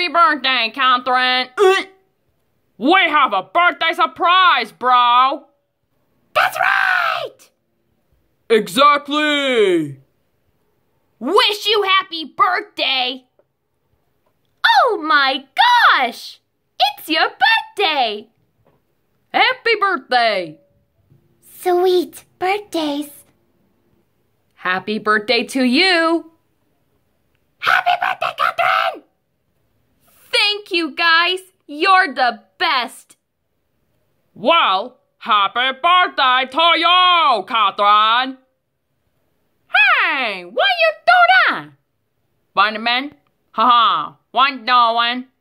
Happy birthday, Katherine! We have a birthday surprise, bro! That's right! Exactly! Wish you happy birthday! Oh my gosh! It's your birthday! Happy birthday! Sweet birthdays! Happy birthday to you! Happy birthday, Katherine! Thank you, guys! You're the best! Well, happy birthday to you, Katherine! Hey, why you do that? Spider-Man? Haha, what doing?